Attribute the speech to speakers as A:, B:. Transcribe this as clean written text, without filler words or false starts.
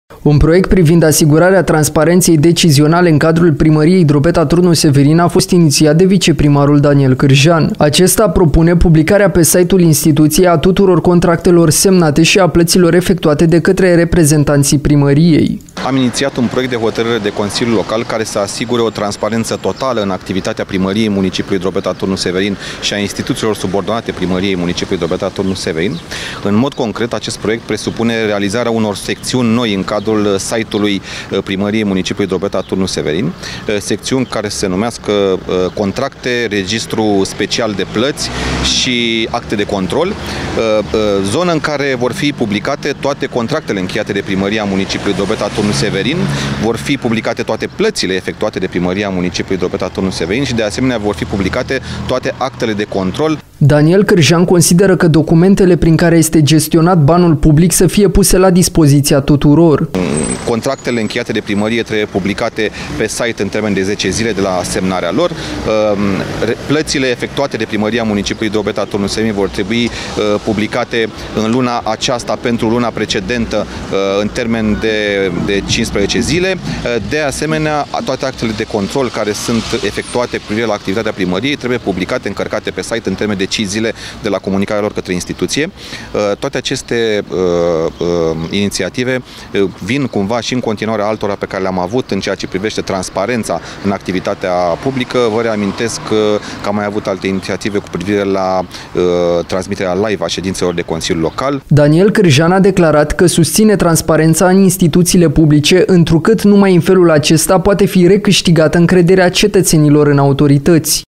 A: Un proiect privind asigurarea transparenței decizionale în cadrul primăriei Drobeta Turnu Severin a fost inițiat de viceprimarul Daniel Cârjan. Acesta propune publicarea pe site-ul instituției a tuturor contractelor semnate și a plăților efectuate de către reprezentanții primăriei.
B: Am inițiat un proiect de hotărâre de Consiliu Local care să asigure o transparență totală în activitatea primăriei municipiului Drobeta Turnu Severin și a instituțiilor subordonate primăriei municipiului Drobeta Turnu Severin. În mod concret, acest proiect presupune realizarea unor secțiuni noi în cadrul site-ului primăriei municipiului Drobeta Turnu Severin, secțiuni care se numească contracte, registru special de plăți și acte de control, zonă în care vor fi publicate toate contractele încheiate de primăria municipiului Drobeta Turnu Severin, vor fi publicate toate plățile efectuate de primăria municipiului Drobeta Turnu Severin și de asemenea vor fi publicate toate actele de control.
A: Daniel Cârjan consideră că documentele prin care este gestionat banul public să fie puse la dispoziția tuturor.
B: Contractele încheiate de primărie trebuie publicate pe site în termen de 10 zile de la semnarea lor. Plățile efectuate de primăria municipiului Drobeta Turnu Severin vor trebui publicate în luna aceasta pentru luna precedentă în termen de 15 zile. De asemenea, toate actele de control care sunt efectuate cu privire la activitatea primăriei trebuie publicate, încărcate pe site în termen de 5 zile de la comunicarea lor către instituție. Toate aceste inițiative vin cumva și în continuare altora pe care le-am avut în ceea ce privește transparența în activitatea publică. Vă reamintesc că am mai avut alte inițiative cu privire la transmiterea live a ședințelor de Consiliu Local.
A: Daniel Cârjan a declarat că susține transparența în instituțiile publice, întrucât numai în felul acesta poate fi recâștigată încrederea cetățenilor în autorități.